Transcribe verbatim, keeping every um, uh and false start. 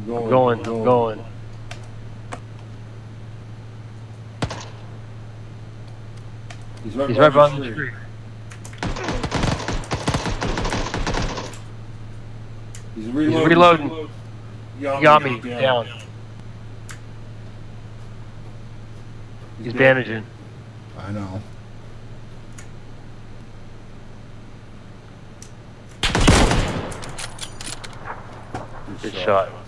I'm going, I'm going. He's right, He's right behind behind the tree. He's reloading. He's reloading. He got, He got me, me down. down. He's, He's bandaging. bandaging. I know. Good shot.